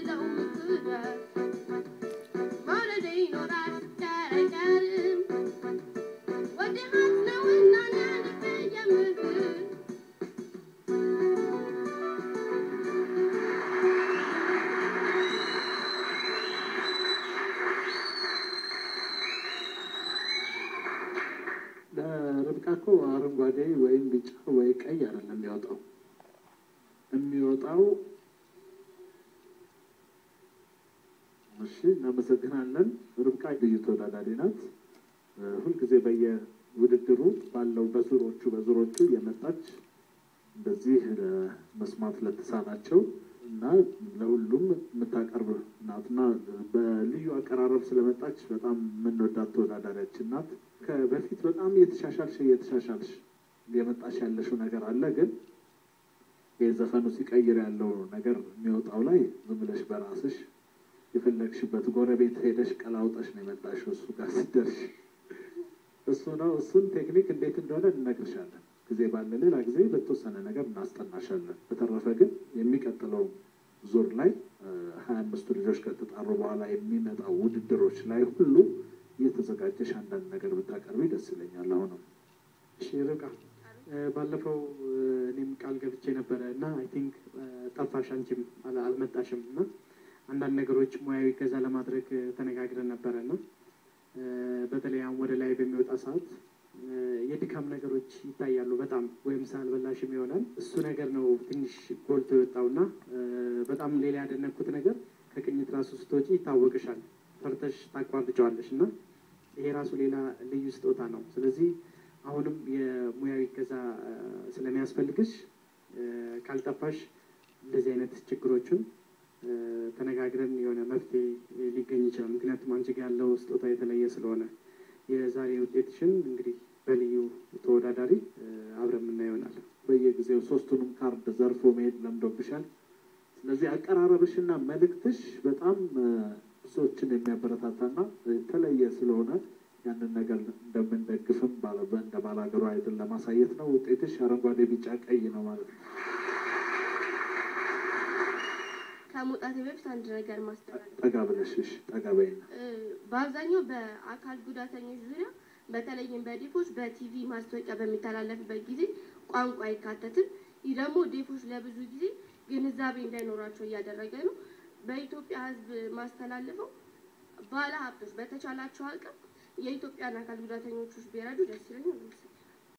ርብቃኮ አረንጓዴ ወይም ቢጫ ወይ ቀይ አይደለም የሚወጣው እሺ እናመሰግናለን ርብቃ ልዩ ተወዳዳሪ ናት ሁሉ ጊዜ በየውድድሩ ባለው በዙሮቹ የመጣች እንደዚህ መስማት ለተሳናቸው እና ለሁሉም መታቀርብ ናትና በልዩ አቀራረብ ስለመጣች በጣም ምንወዳት ተወዳዳሪያችን ናት ከበፊት በጣም የተሻሻልሽ የመጣሽ ያለሽው ነገር አለ ግን የዘፈኑ ሲቀይር ያለው ነገር የሚወጣው ላይ ዝም ብለሽ በራስሽ የፈለግሽበት ጎረቤት ሄደሽ ቀላውጣሽ ነው የመጣሽው እሱ ጋር ሲደርሽ እሱን ቴክኒክ እንዴት እንደሆነ እንነግርሻለን ጊዜ ባለ ሌላ ጊዜ በተወሰነ ነገር እናስጠናሻለን በተረፈ ግን የሚቀጥለው ዙር ላይ 25 ልጆች ከተጣሩ በኋላ የሚመጣው ውድድሮች ላይ ሁሉ እየተዘጋጀሽ አንዳንድ ነገር ብታቀርቢ ደስ ይለኛል አሁንም እሺ ርብቃ ባለፈው እኔም ቃል ገብቼ ነበርና አይ ቲንክ ጠፋሽ አንቺም አልመጣሽምና አንዳንድ ነገሮች ሙያዊ ገዛ ለማድረግ ተነጋግረን ነበርና በተለይ ወደ ላይ በሚወጣ ሰዓት የድካም ነገሮች ይታያሉ በጣም ወይም ሳልበላሽም ይሆናል እሱ ነገር ነው ትንሽ ጎልቶ የወጣውና በጣም ሌላ ያደነኩት ነገር ከቅኝት ራሱ ስትወጪ ይታወቅሻል ፈርተሽ ታቋርጫለሽና ይሄ ራሱ ሌላ ልዩ ስጦታ ነው ስለዚህ አሁንም የሙያዊ ገዛ ስለሚያስፈልግሽ ካልጠፋሽ እንደዚህ አይነት ችግሮችን ተነጋግረን የሆነ መፍትሄ ሊገኝ ይችላል ምክንያቱም አንቺ ጋር ያለው ስጦታ የተለየ ስለሆነ የዛሬ ውጤትሽን እንግዲህ በልዩ ተወዳዳሪ አብረን እናየውናል በየጊዜው ሶስቱንም ካርድ ዘርፎ መሄድ ለምዶብሻል ስለዚህ አቀራረብሽና መልእክትሽ በጣም ሰዎችን የሚያበረታታና የተለየ ስለሆነ ያንን ነገር እንደምንደግፍም እንደባላገሩ አይደል ለማሳየት ነው ውጤትሽ አረንጓዴ ቢጫ ቀይ ነው ማለት ነው ከመውጣቴ በፊት አንድ ነገር ማስተላለፍ ጠጋብለሽሽ ጠጋበይና በአብዛኛው በአካል ጉዳተኞች ዙሪያ በተለይም በዲፎች በቲቪ ማስታወቂያ በሚተላለፍበት ጊዜ ቋንቋ አይካተትም ይህ ደግሞ ዲፎች ለብዙ ጊዜ ግንዛቤ እንዳይኖራቸው እያደረገ ነው በኢትዮጵያ ህዝብ ማስተላለፈው ባለ ሀብቶች በተቻላቸው አቅም የኢትዮጵያን አካል ጉዳተኞች ቢረዱ ደስ ይለኛል